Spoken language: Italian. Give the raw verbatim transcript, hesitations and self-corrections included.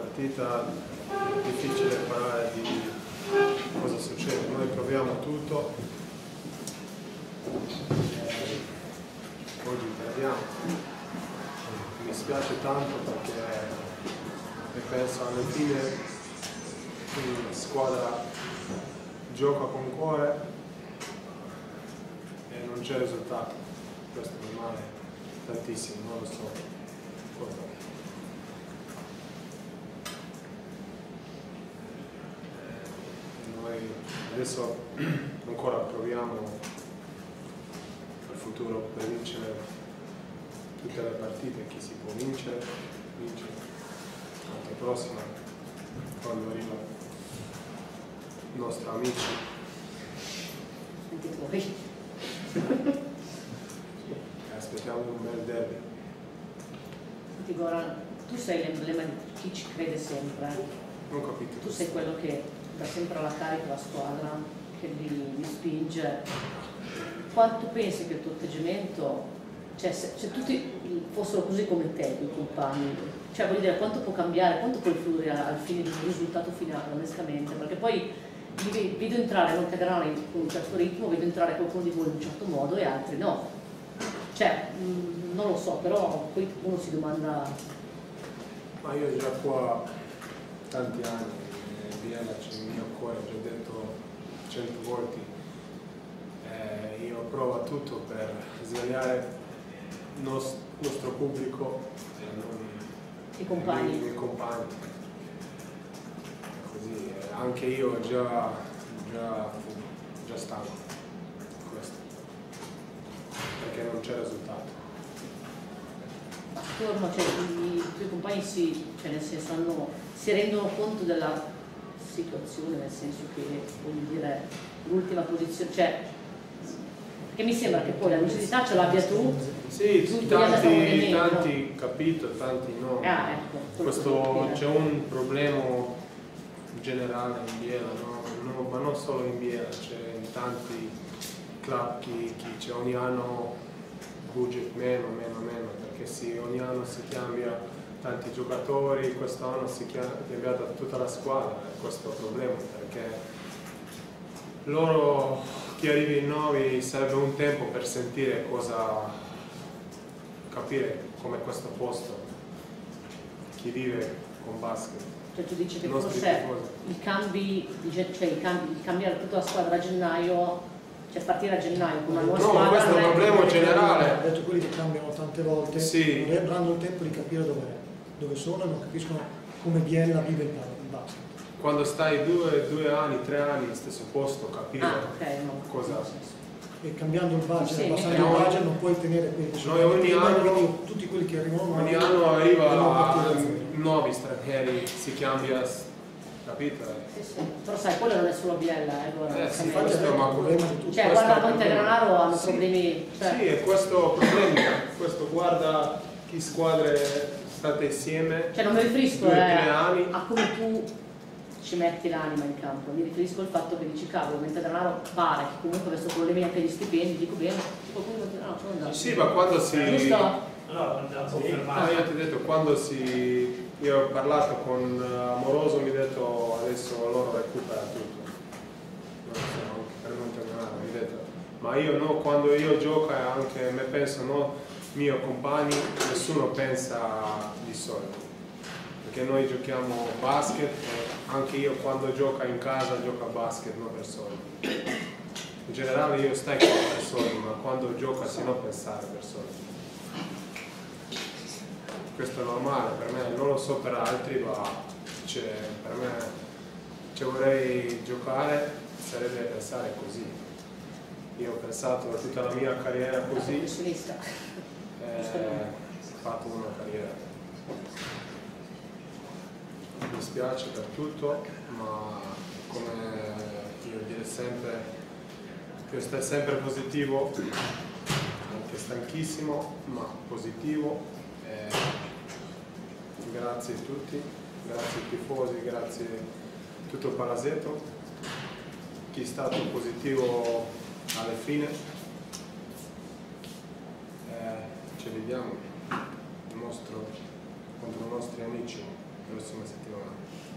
partita è difficile parlare di cosa succede, noi proviamo tutto, eh, oggi perdiamo, mi spiace tanto perché penso alla fine la squadra gioca con cuore e non c'è risultato, questo mi male tantissimo, non lo so cosa. Noi adesso ancora proviamo il futuro per vincere tutte le partite, chi si può vincere, vincere. L'anno prossimo, quando arriva i nostri amici. Aspettiamo un bel derby. Senti Goran, tu sei l'emblema di chi ci crede sempre. Non ho capito. Tu sei quello che dà sempre alla carica la squadra, che li, li spinge. Quanto pensi che il tuo atteggiamento, cioè se, se tutti fossero così come te, i compagni, cioè voglio dire quanto può cambiare, quanto può influire al fine di un risultato finale, onestamente, perché poi vi vedo entrare non Montegranaro con un certo ritmo, vedo entrare qualcuno di voi in un certo modo e altri no. Cioè, mh, non lo so, però poi uno si domanda... Ma io già qua tanti anni, Biella c'è il mio cuore, ho già detto cento volte, eh, io provo tutto per svegliare il nos nostro pubblico e non i compagni. I miei compagni. Così, eh, anche io già, già, già stanco di questo, perché non c'è risultato. Attorno, cioè, i, i tuoi compagni si, cioè, nel senso, hanno, si rendono conto della situazione, nel senso che, voglio dire, l'ultima posizione, cioè, che mi sembra che poi la lucidità ce l'abbia tu. Sì, tu, tanti, tanti capito, tanti no. Ah, ecco, questo c'è un problema generale in Biella, no? No, ma non solo in Biella, c'è in tanti club che, che ogni anno budget meno, meno, meno, perché sì, ogni anno si cambia tanti giocatori, quest'anno si è cambiata tutta la squadra, e questo è il problema, perché loro, chi arriva in nuovi, serve un tempo per sentire cosa, capire com'è questo posto, chi vive con basket. Cioè tu dici che forse i cambi, cioè il, cambi, il cambiare tutta la squadra a gennaio, cioè partire a gennaio con una nuova no, squadra... No, questo è un problema generale. Ho detto quelli che cambiano tante volte, sì. Non avranno il tempo di capire dove, dove sono e non capiscono come Biella vive il basket. Quando stai due, due anni, tre anni nello stesso posto, capire ah, okay, no. cosa... E cambiando il budget, sì, abbassando no. il budget non puoi tenere quelli che sono noi ogni prima, anno, quindi tutti quelli che arrivano ogni nuovi, anno arriva nuovi stranieri, si cambia, capito? Sì, sì. Però sai, quello non è solo Biella, eh, guarda, eh, sì, questo è un problema di tutti. Cioè guarda Montegranaro hanno sì. problemi. Cioè. Sì, e questo problema, questo guarda che squadre state insieme. Cioè non mi riferisco due, eh, anni. a come tu ci metti l'anima in campo, mi riferisco al fatto che dici cavolo, Montegranaro pare che comunque avesse problemi anche agli stipendi, dico bene, qualcuno no, sono andato. Sì, ma quando si... Giusto? No, ah, io ti ho detto, quando si... Io ho parlato con Amoroso, mi ha detto adesso loro recupera tutto. Non so, anche per Montegranaro, mi ha detto. Ma io no, quando io gioco anche me penso, no, mio compagni, nessuno pensa di solito. Perché noi giochiamo basket, e anche io quando gioco in casa gioco a basket, non per soldi. In generale io stai per soldi, ma quando gioco si non pensare per soldi. Questo è normale per me, non lo so per altri, ma per me se vorrei giocare sarebbe pensare così. Io ho pensato tutta la mia carriera così, e ho fatto una carriera. Mi dispiace per tutto, ma come io dire sempre, io sto sempre positivo, anche stanchissimo, ma positivo. E grazie a tutti, grazie ai tifosi, grazie a tutto il Palazetto, chi è stato positivo alla fine. Eh, ci vediamo il nostro, contro i nostri amici. prossima settimana.